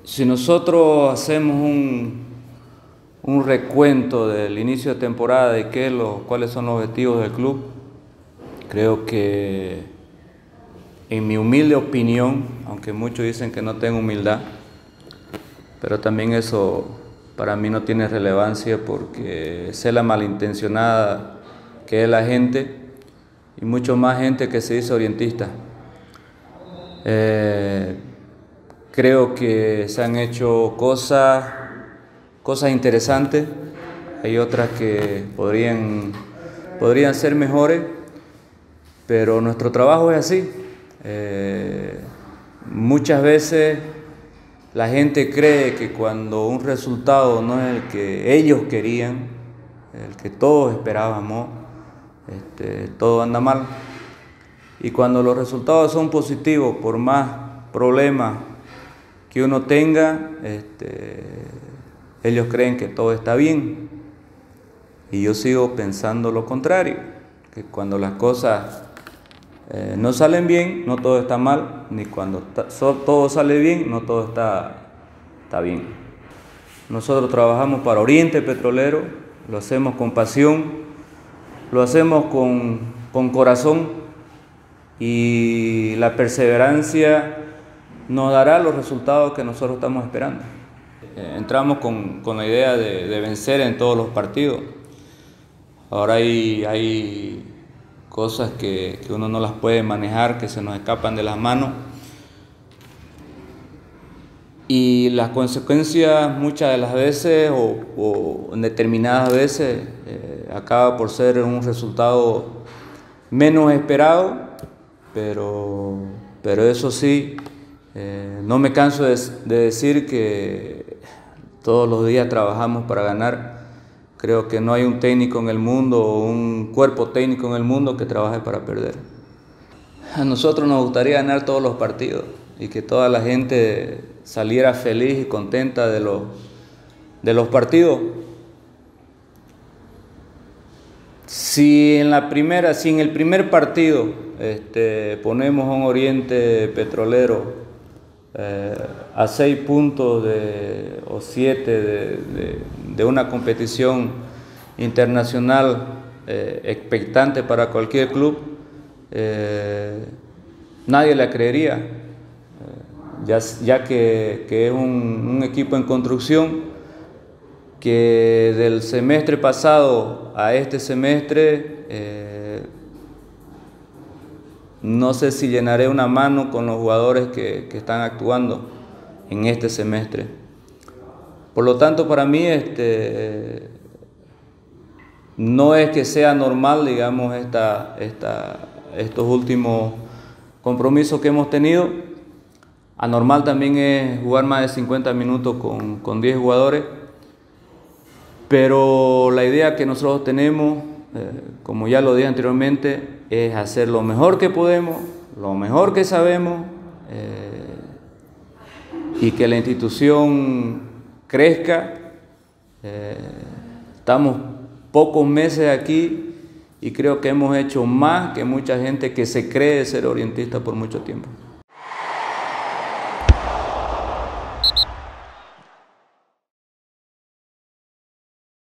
Si nosotros hacemos un recuento del inicio de temporada y cuáles son los objetivos del club, creo que, en mi humilde opinión, aunque muchos dicen que no tengo humildad, pero también eso para mí no tiene relevancia porque sé la malintencionada que es la gente y mucho más gente que se dice orientista. Creo que se han hecho cosas interesantes, hay otras que podrían ser mejores, pero nuestro trabajo es así. Muchas veces la gente cree que cuando un resultado no es el que ellos querían, el que todos esperábamos, todo anda mal. Y cuando los resultados son positivos, por más problemas que uno tenga, ellos creen que todo está bien. Y yo sigo pensando lo contrario, que cuando las cosas no salen bien, no todo está mal, ni cuando todo sale bien, no todo está bien. Nosotros trabajamos para Oriente Petrolero, lo hacemos con pasión, lo hacemos con corazón, y la perseverancia nos dará los resultados que nosotros estamos esperando. Entramos con la idea de vencer en todos los partidos. Ahora hay cosas que uno no las puede manejar, que se nos escapan de las manos. Y las consecuencias muchas de las veces o en determinadas veces acaba por ser un resultado menos esperado, pero eso sí, no me canso de decir que todos los días trabajamos para ganar. Creo que no hay un técnico en el mundo o un cuerpo técnico en el mundo que trabaje para perder. A nosotros nos gustaría ganar todos los partidos y que toda la gente saliera feliz y contenta de los partidos. Si en el primer partido ponemos a un Oriente Petrolero a 6 puntos o 7 de una competición internacional expectante para cualquier club, nadie la creería, ya que es un equipo en construcción, que del semestre pasado a este semestre no sé si llenaré una mano con los jugadores que están actuando en este semestre. Por lo tanto, para mí no es que sea normal, digamos, estos últimos compromisos que hemos tenido. Anormal también es jugar más de 50 minutos con 10 jugadores. Pero la idea que nosotros tenemos, como ya lo dije anteriormente, es hacer lo mejor que podemos, lo mejor que sabemos, y que la institución crezca. Estamos pocos meses aquí y creo que hemos hecho más que mucha gente que se cree ser orientista por mucho tiempo.